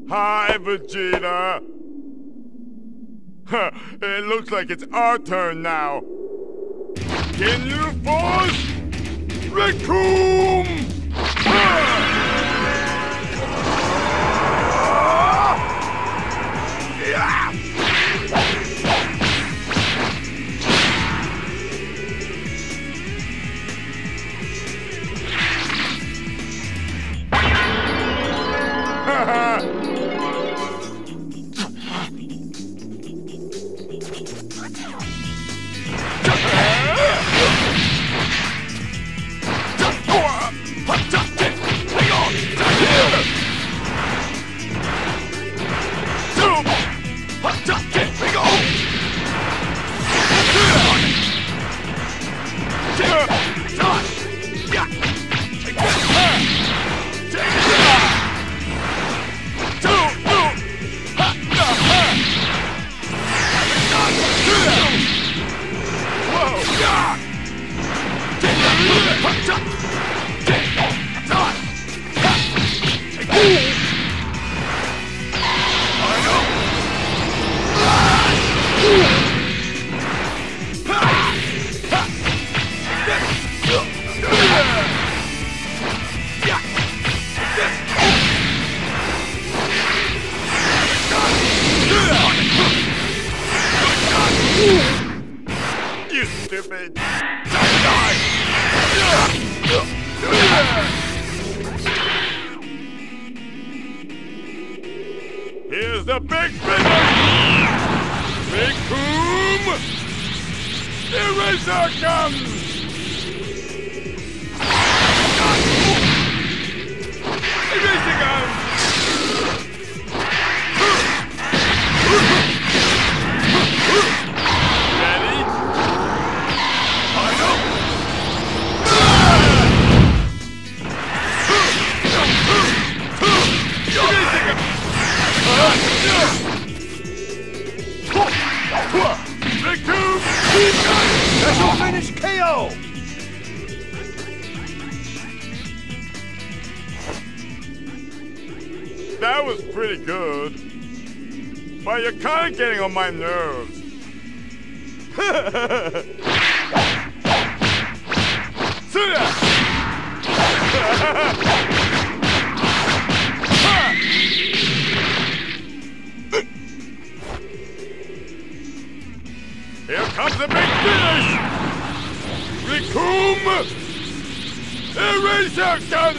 Hi, Vegeta. It looks like it's our turn now. Can you force Recoom? You stupid! Here's the big finish! Recoom! Eraser comes! Eraser comes! Ready? I know! Special finish KO! That was pretty good. But you're kind of getting on my nerves. Here comes the big finish! Recoom! Eraser gun!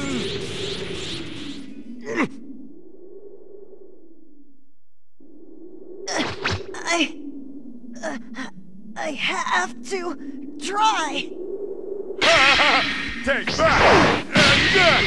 I have to try. Take that! And that!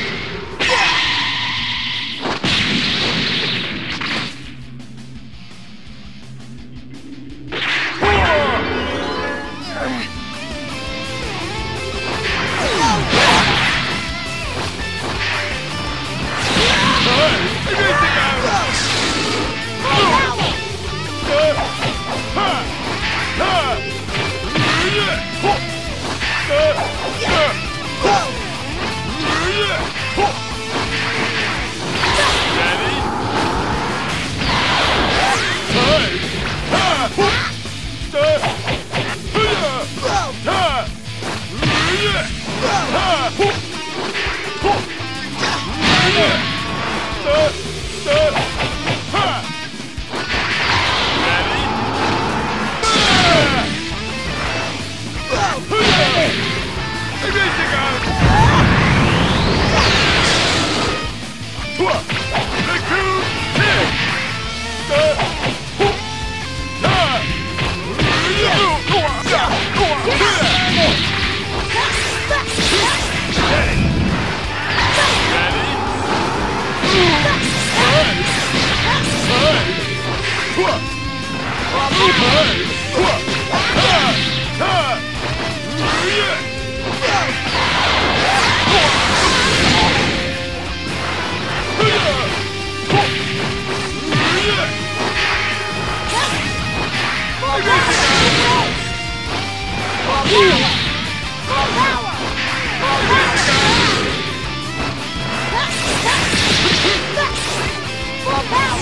Full power!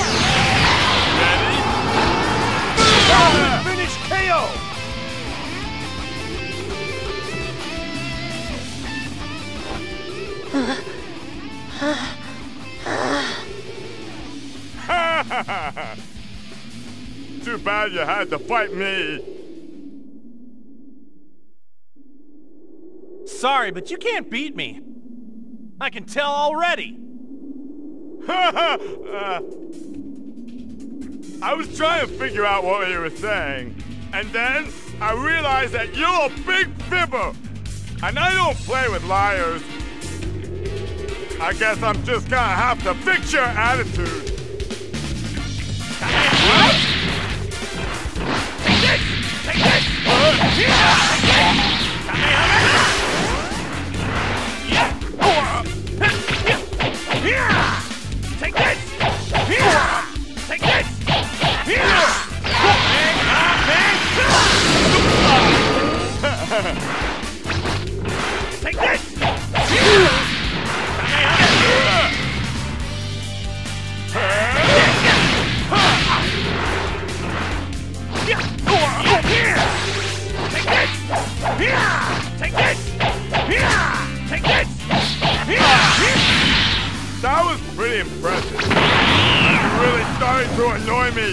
too bad you had to fight me. Sorry, but you can't beat me. I can tell already. I was trying to figure out what you were saying, and then I realized that you're a big fibber, and I don't play with liars. I guess I'm just gonna have to fix your attitude. What? Take this! Take this! Take this! Take this! Take this! That was pretty impressive. You're really starting to annoy me.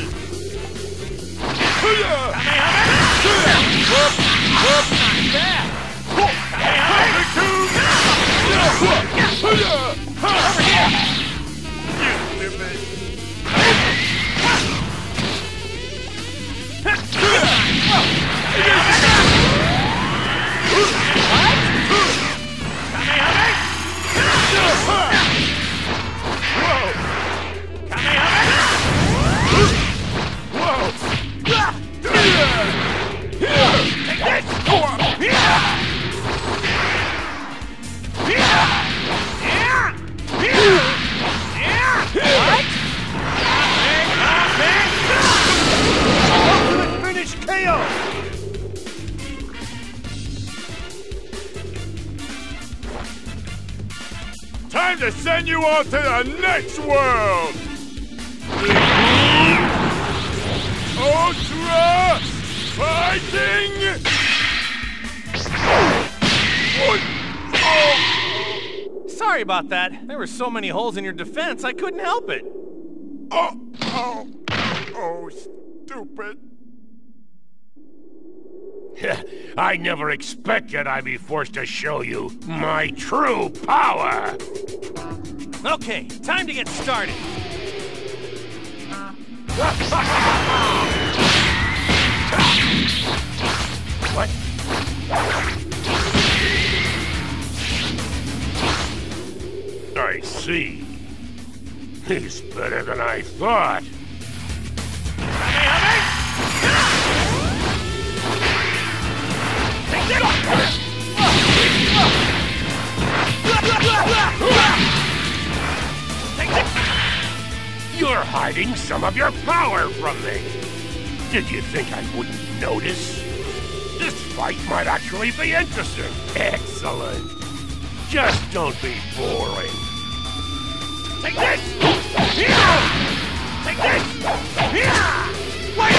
Time to send you all to the next world! Ultra Fighting! Sorry about that. There were so many holes in your defense, I couldn't help it. Oh, stupid. I never expected I'd be forced to show you my true power! Okay, time to get started. What? I see. He's better than I thought. You're hiding some of your power from me. Did you think I wouldn't notice? This fight might actually be interesting. Excellent. Just don't be boring. Take this! Take this! Wait!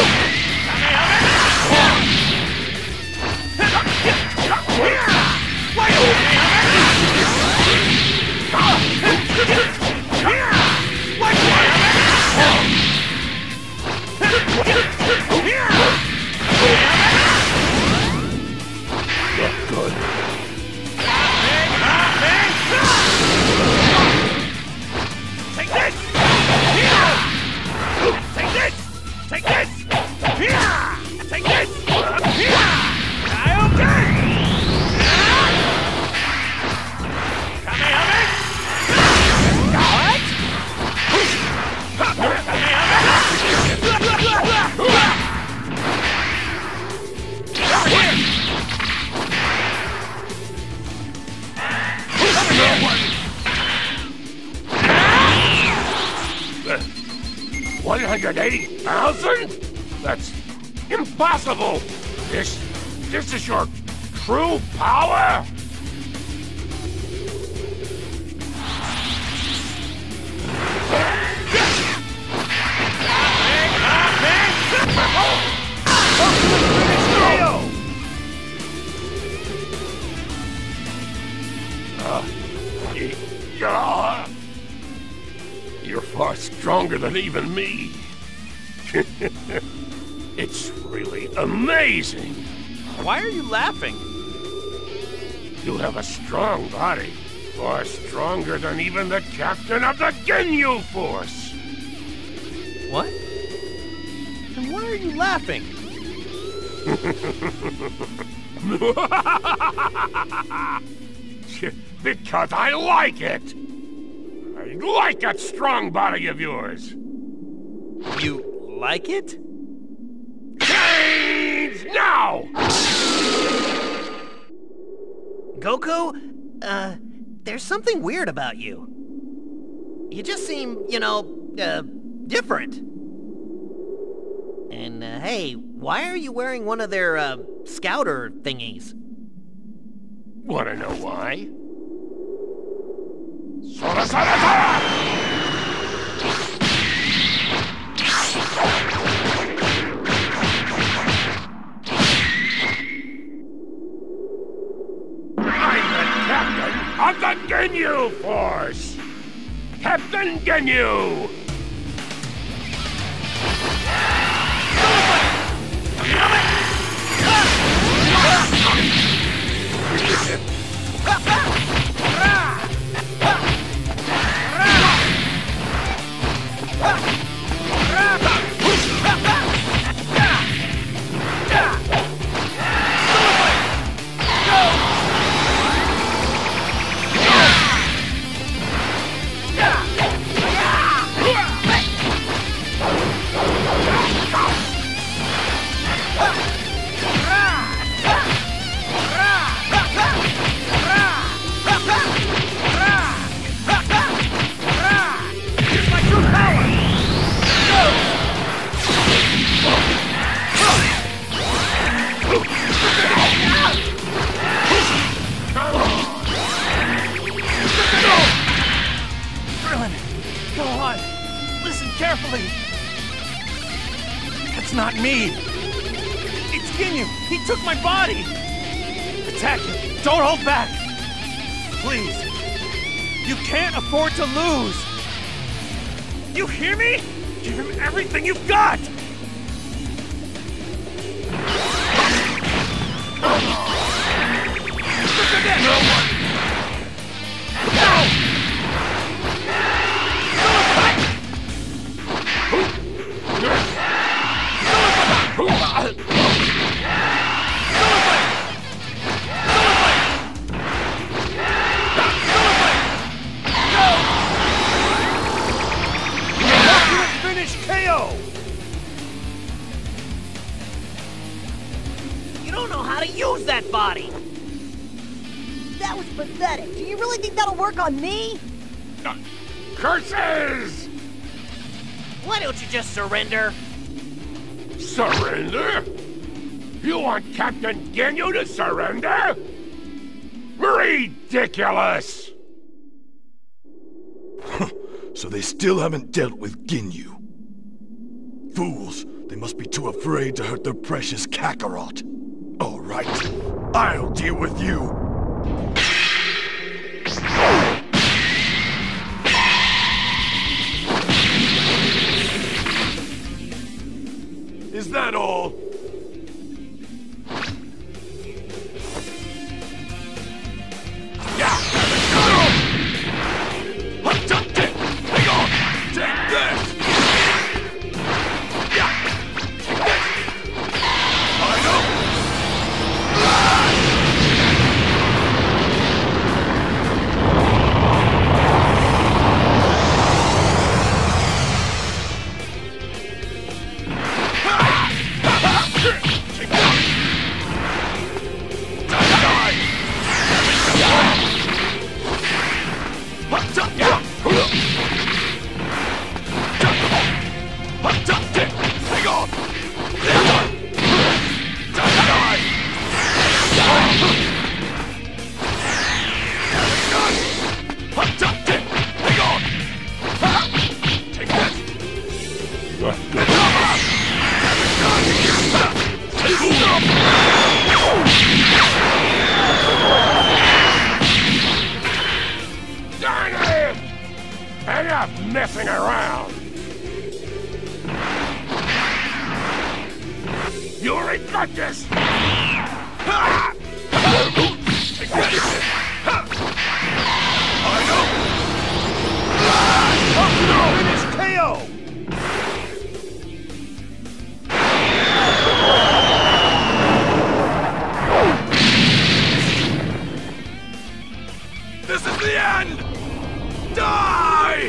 Good. Take this! Take this! Take this! Take this! $180,000? That's impossible! This is your true power? You're far stronger than even me. It's really amazing. Why are you laughing? You have a strong body, far stronger than even the captain of the Ginyu Force. What? Then why are you laughing? Because I like it. I like that strong body of yours. You like it? Change now! Goku, there's something weird about you. You just seem, different. And, hey, why are you wearing one of their, scouter thingies? Wanna know why? Sora, Sora, Sora! I'm the captain of the Ginyu Force! Captain Ginyu! Go on. Listen carefully. It's not me. It's Ginyu. He took my body. Attack him. Don't hold back. Please. You can't afford to lose. You hear me? Give him everything you've got. Use that body! That was pathetic. Do you really think that'll work on me? Curses! Why don't you just surrender? Surrender? You want Captain Ginyu to surrender? Ridiculous! So they still haven't dealt with Ginyu. Fools! They must be too afraid to hurt their precious Kakarot. All right, I'll deal with you. Is that all? Yeah! Hang on! Take this! Yeah! Take this! I know! Enough messing around! You'll regret this! Finish KO! This is the end! Die!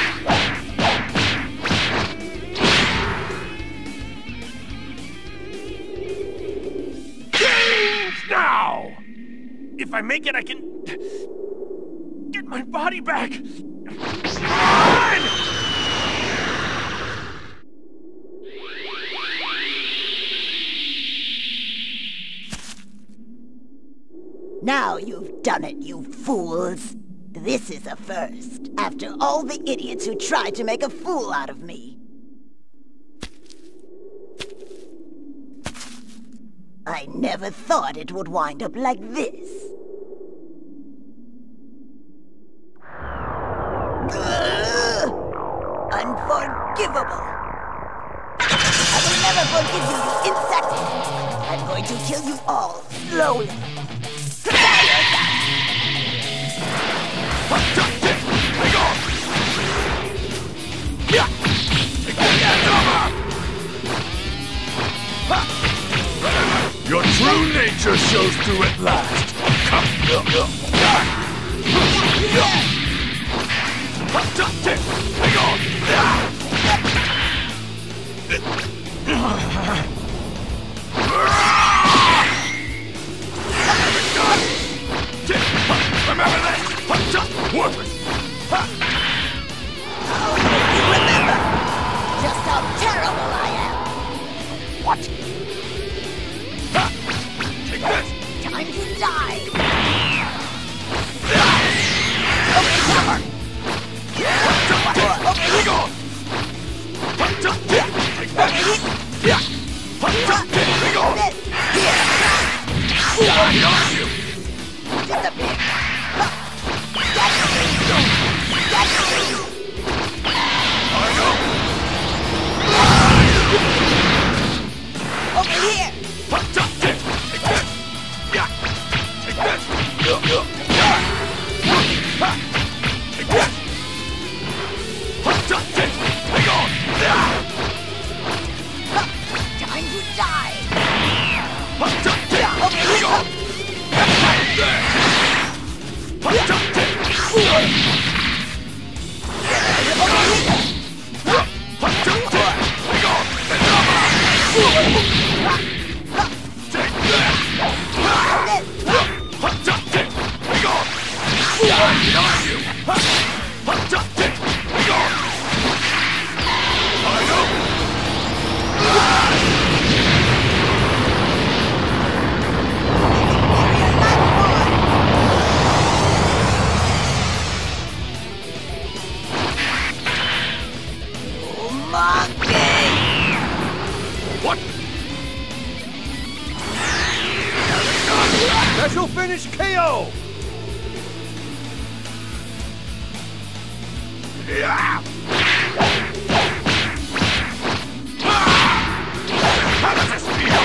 Now! If I make it, I can get my body back. Run! Now you've done it, you fools. This is a first, after all the idiots who tried to make a fool out of me. I never thought it would wind up like this. Ugh! Unforgivable! I will never forgive you, you insect! I'm going to kill you all, slowly. Prepare yourself! Your true nature shows through at last. Remember this! Worthless! I'll make you remember just how terrible I am. What? Take this! Time to die. Open cover! Here go! Take that! Here go! Behind you! Disappear. Over here! Take this! Yeah! Take this! Take this! Hang on! Time to die! Over here! What? Special finish KO! Yeah! How does this feel?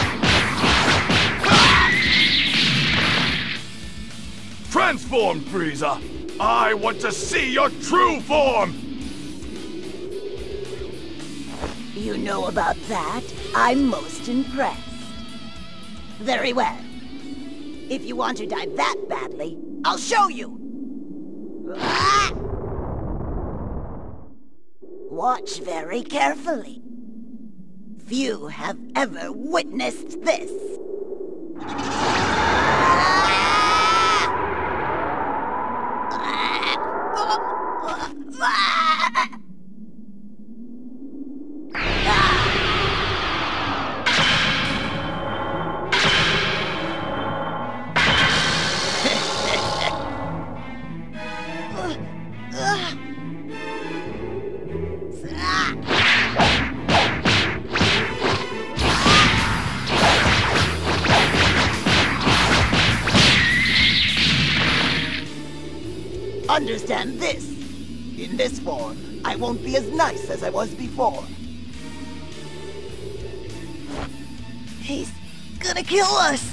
Transform, Frieza! I want to see your true form! You know about that? I'm most impressed. Very well. If you want to die that badly, I'll show you! Ah! Watch very carefully. Few have ever witnessed this. Understand this. In this form, I won't be as nice as I was before. He's gonna kill us!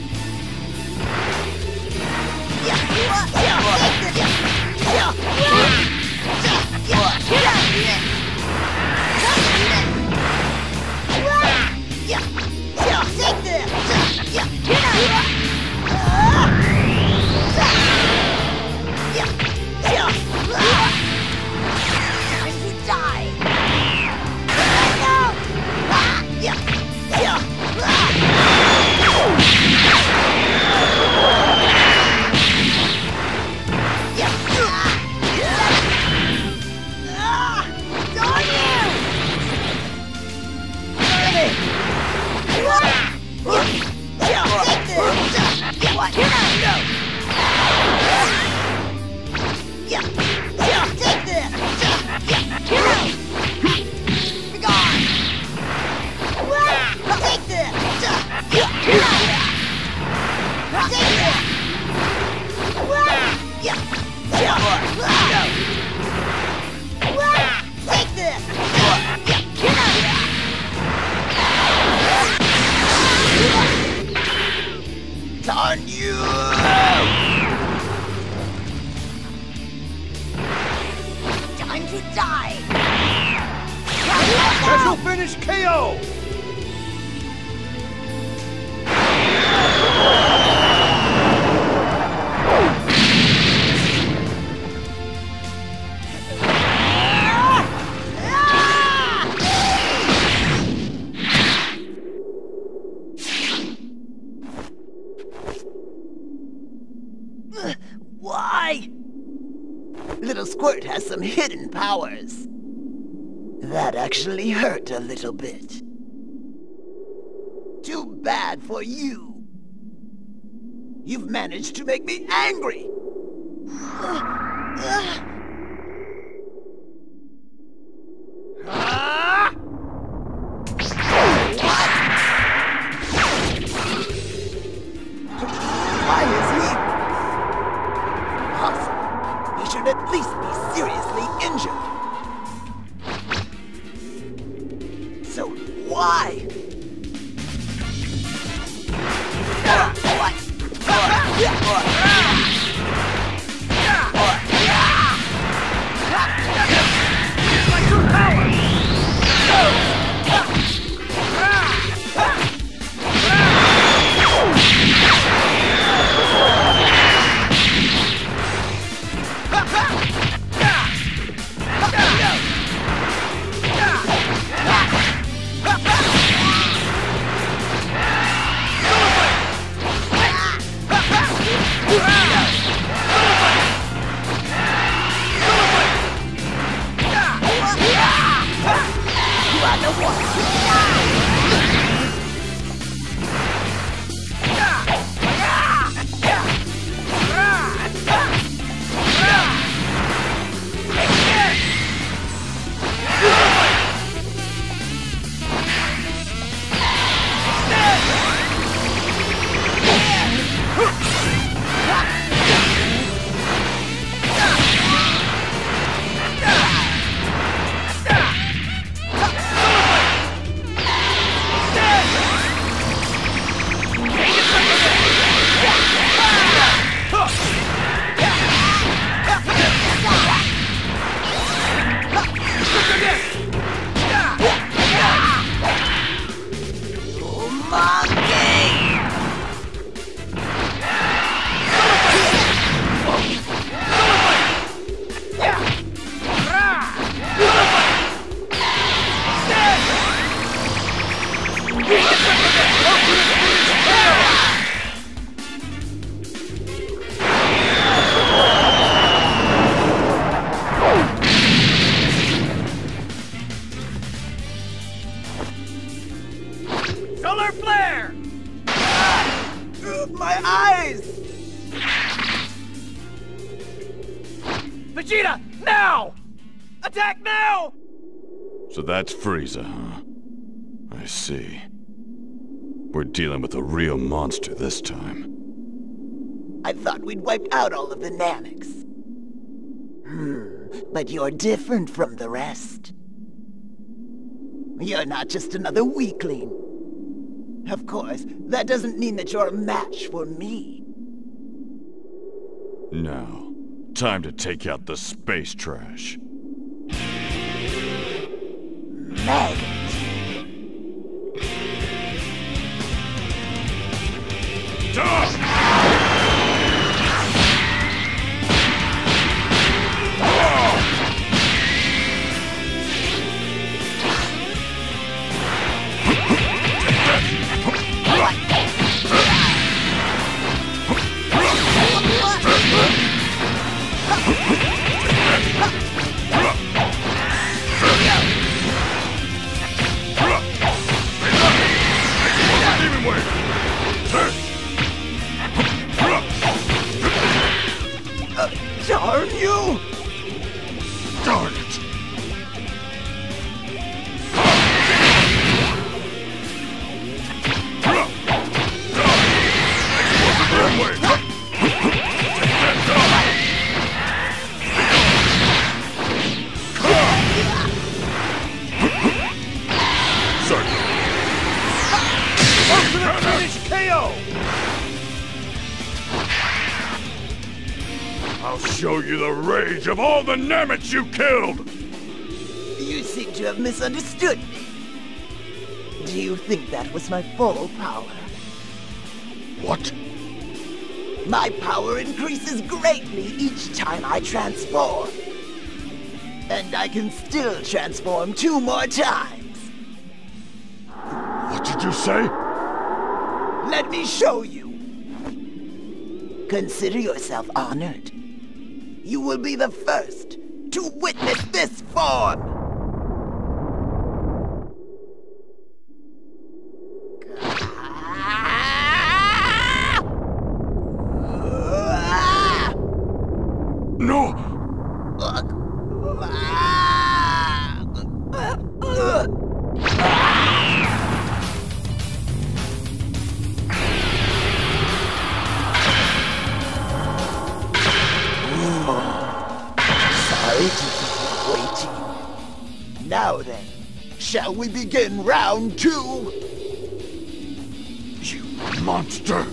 Time to die! Special finish KO! Why? Little Squirt has some hidden powers. That actually hurt a little bit. Too bad for you. You've managed to make me angry. Why is he? Impossible. He should at least be seriously injured. So why? Solar flare! My eyes! Vegeta, now! Attack now! So that's Frieza, huh? I see. We're dealing with a real monster this time. I thought we'd wiped out all of the Namics. But you're different from the rest. You're not just another weakling. Of course, that doesn't mean that you're a match for me. Now, time to take out the space trash. Maggot. Darn you! Darn it! Ultimate finish KO! I'll show you the rage of all the Namets you killed! You seem to have misunderstood me. Do you think that was my full power? What? My power increases greatly each time I transform. And I can still transform 2 more times. What did you say? Let me show you. Consider yourself honored. You will be the first to witness this form. No! Sorry to keep you waiting. Now then, shall we begin round 2? You monster!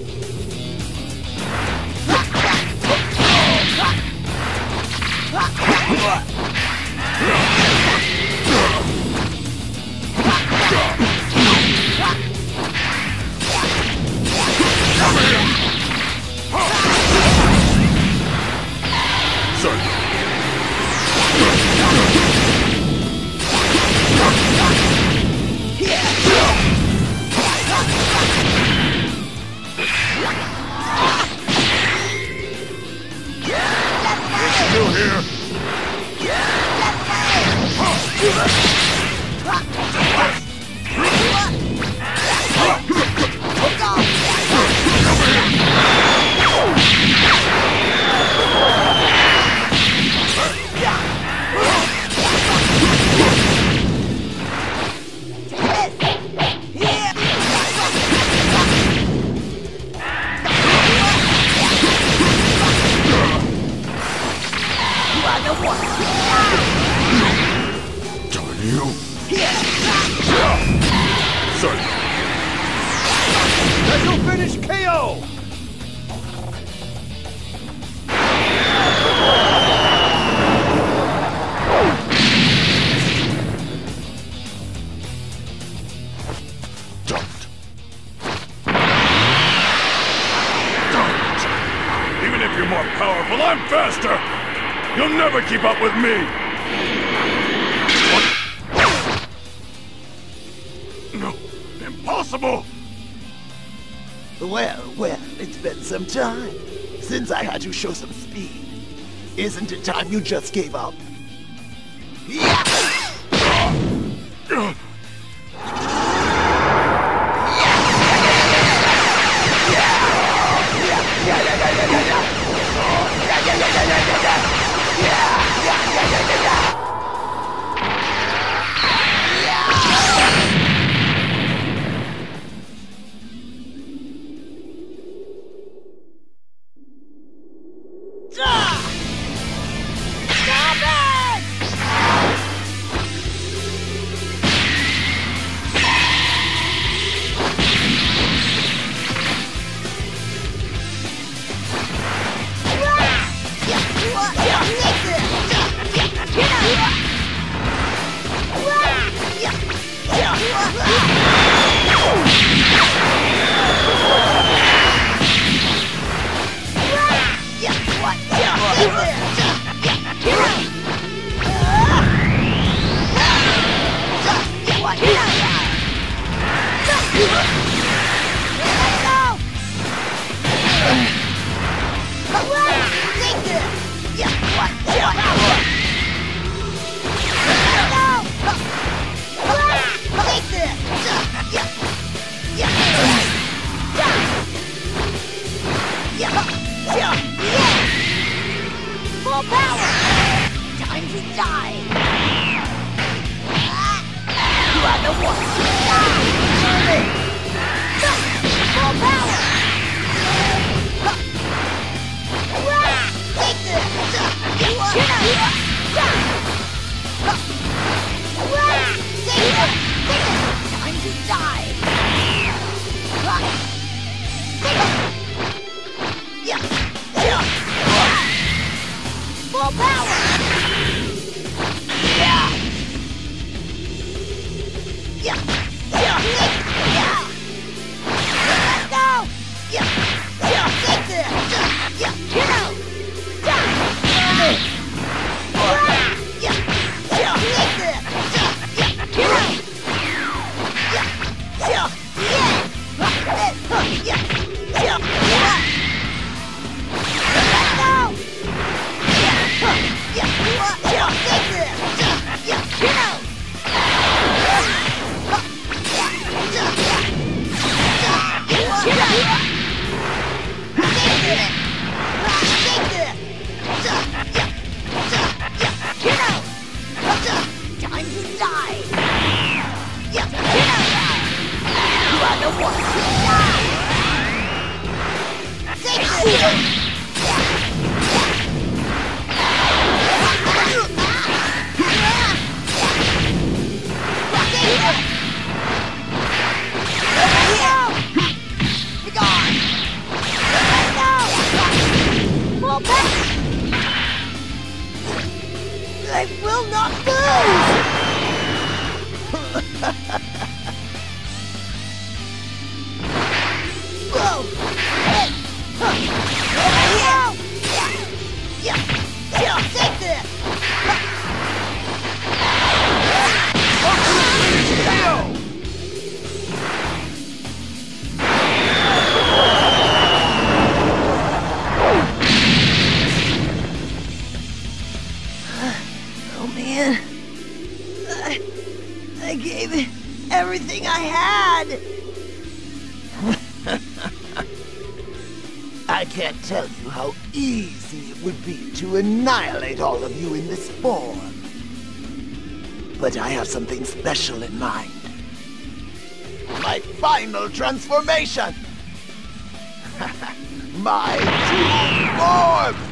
Special finish KO! Even if you're more powerful, I'm faster! You'll never keep up with me! What? No, impossible! Well, it's been some time since I had to show some speed. Isn't it time you just gave up? I will not lose! Whoa! Take this! Oh man, I gave it everything I had. I can't tell you how easy it would be to annihilate all of you in this form. But I have something special in mind. My final transformation! My true form!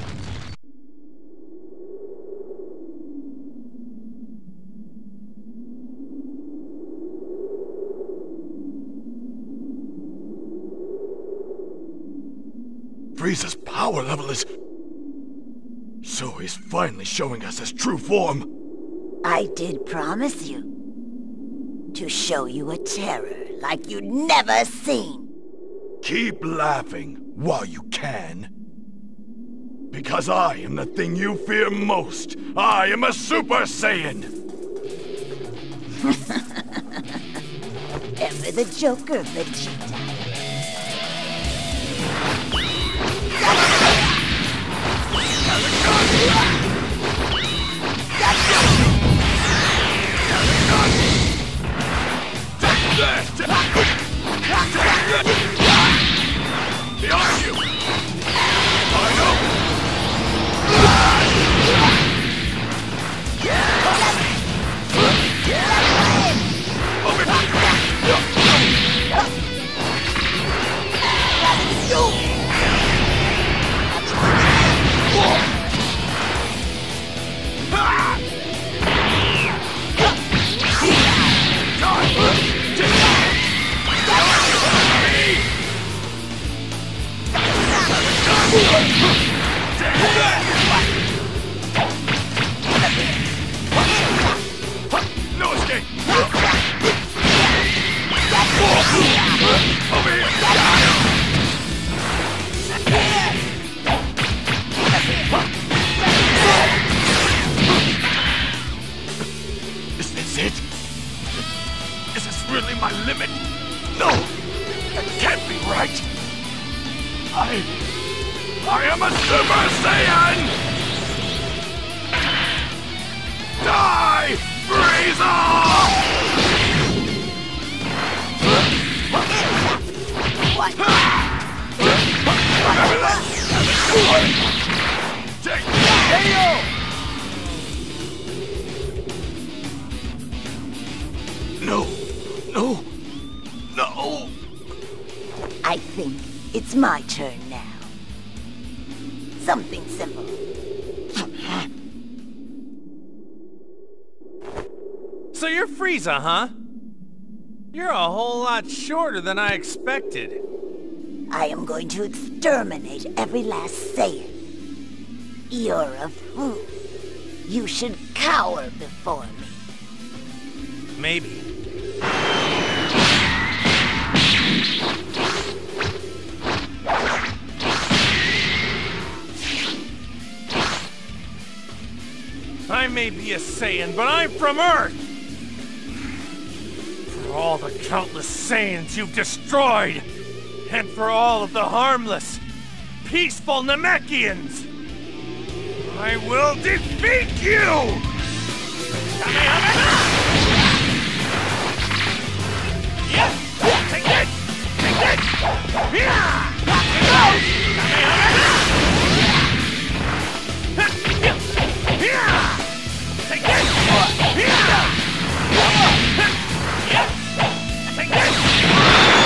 Frieza's power level is... So he's finally showing us his true form. I did promise you to show you a terror like you'd never seen. Keep laughing while you can. Because I am the thing you fear most. I am a Super Saiyan! Ever the Joker, Vegeta. Behind you! I know! No escape! Over here! Is this it? Is this really my limit? No! That can't be right! I am a Super Saiyan! Die, Frieza! What? Remember that? Take No! No! No! I think it's my turn now. Something simple. So you're Frieza, huh? You're a whole lot shorter than I expected. I am going to exterminate every last Saiyan. You're a fool. You should cower before me. Maybe. I may be a Saiyan, but I'm from Earth! For all the countless Saiyans you've destroyed, and for all of the harmless, peaceful Namekians, I will defeat you! Yes! Take this! Take this! Yeah! Take this! Yeah! Take this!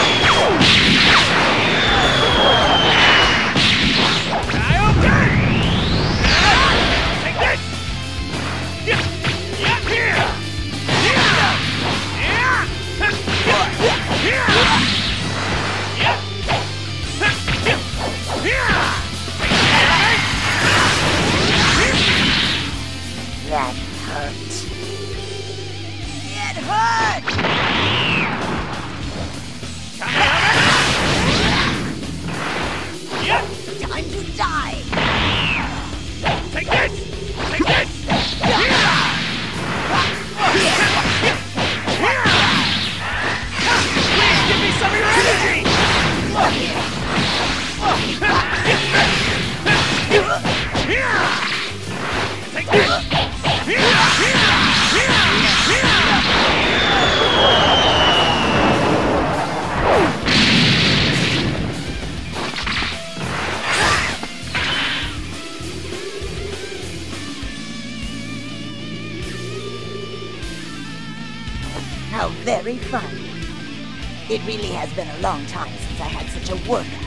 very fun. It really has been a long time since I had such a workout.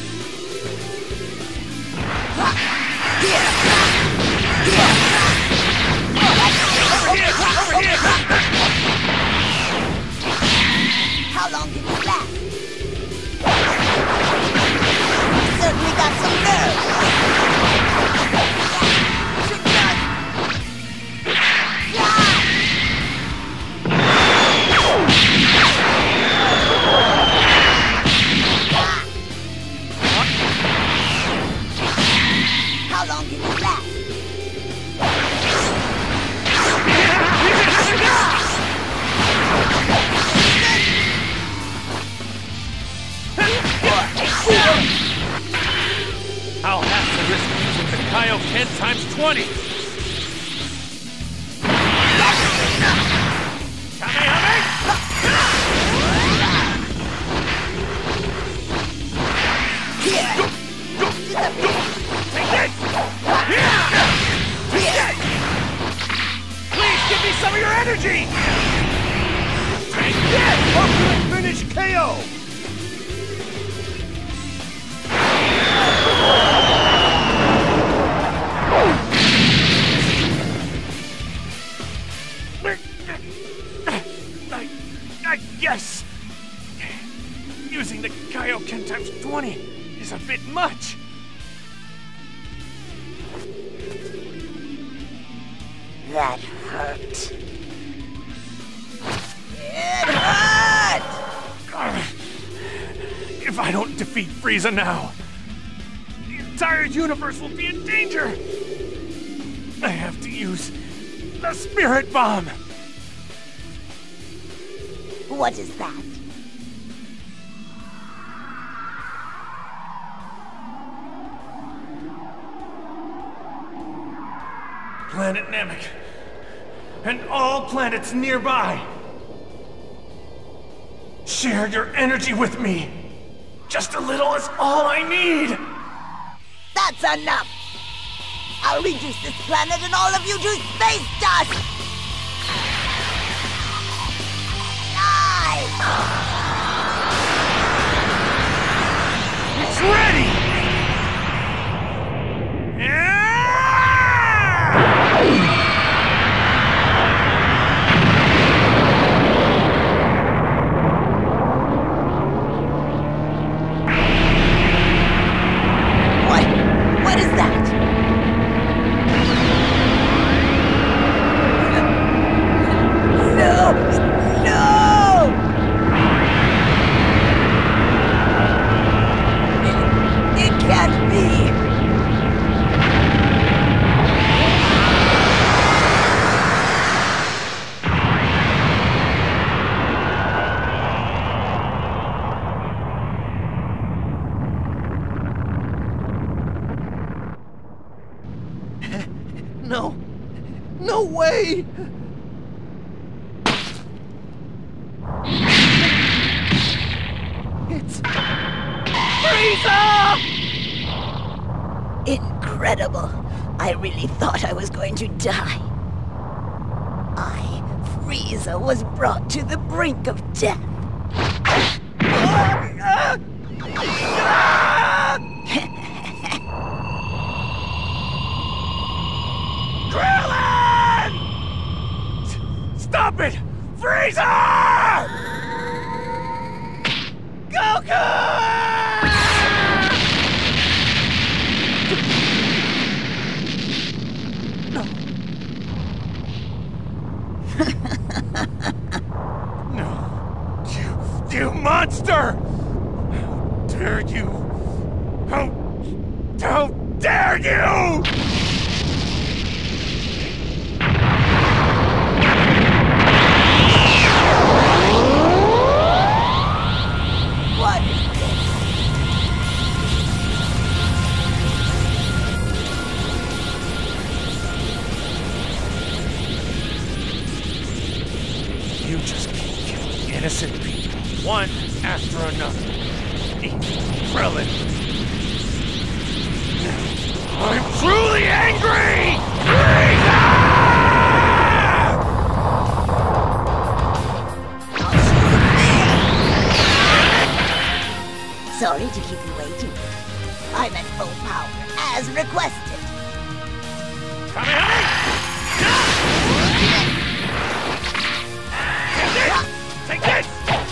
How long did you last? You certainly got some nerve. How long did you last? I'll have to risk using the Kaioken times 20! Please give me some of your energy! Take that! Ultimate finish KO! I guess using the Kaioken times 20 is a bit much. That hurt. It hurt! If I don't defeat Frieza now, the entire universe will be in danger. I have to use the Spirit Bomb. What is that? Planet Namek, and all planets nearby. Share your energy with me. Just a little is all I need. That's enough! I'll reduce this planet and all of you to space dust! Die! It's ready! What is that? No! No! It can't be! No. No way! It's Frieza! Incredible. I really thought I was going to die. Frieza, was brought to the brink of death. Krillin! Stop it! Frieza! Goku! No. You monster! How dare you? How dare you! What is this? You just keep killing innocent people, one after another. Krillin. I'm truly angry! Frieza! I'll show Sorry to keep you waiting. I'm at full power, as requested. Take this!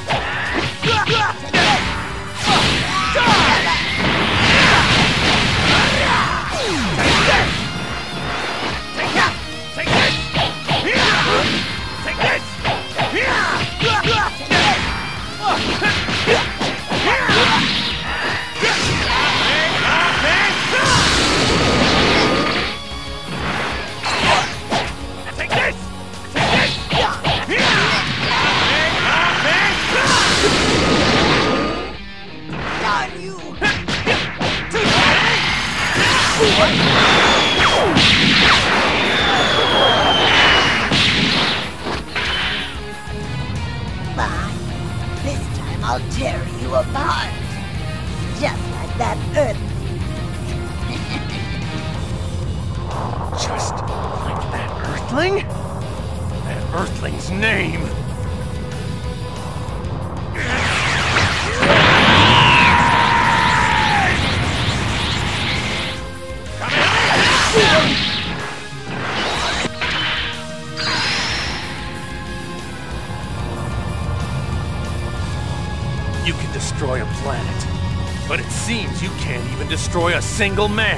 I'll tear you apart. Just like that earthling. Just like that earthling? That earthling's name. You can destroy a planet, but it seems you can't even destroy a single man.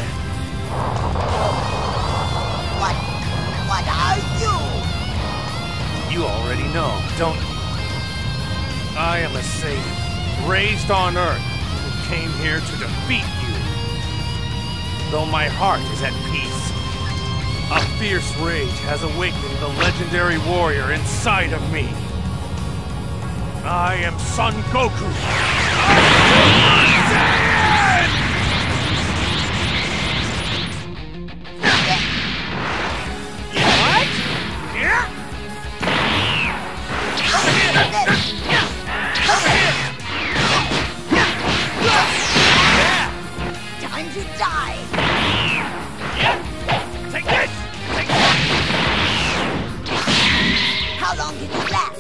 What are you? You already know, don't you? I am a Saga, raised on Earth, who came here to defeat you. Though my heart is at peace, a fierce rage has awakened the legendary warrior inside of me. I am Son Goku. What? Yeah? Over here! Over here! Time to die! Yeah! Take this! Take this! How long can you last?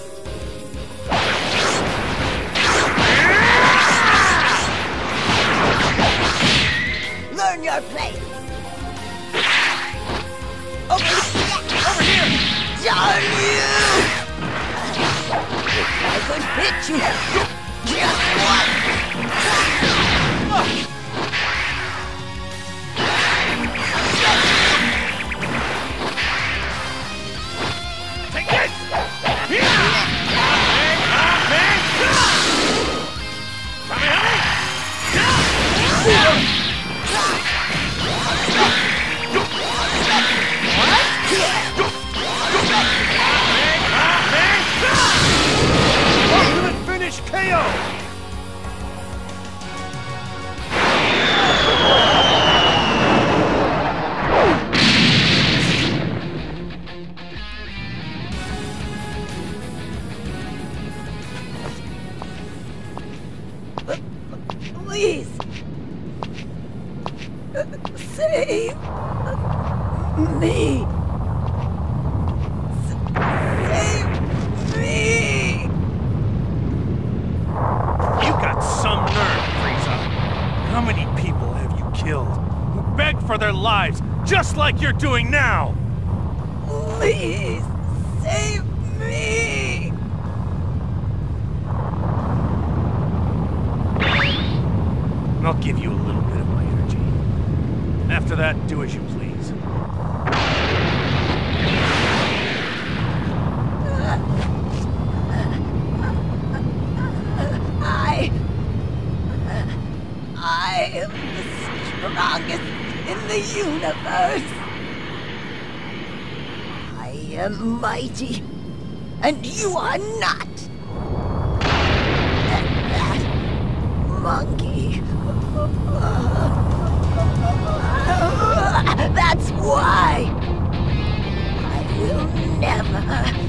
Learn your place. Over here! Darn you! I could hit you just once. Take this! Ultimate finish KO! Please. Save me. Save me. You got some nerve, Frieza. How many people have you killed who begged for their lives just like you're doing now? Please. Save me. I'll give you a little bit of my energy. After that, do as you please. I am the strongest in the universe. I am mighty, and you are not. And that monkey. That's why I will never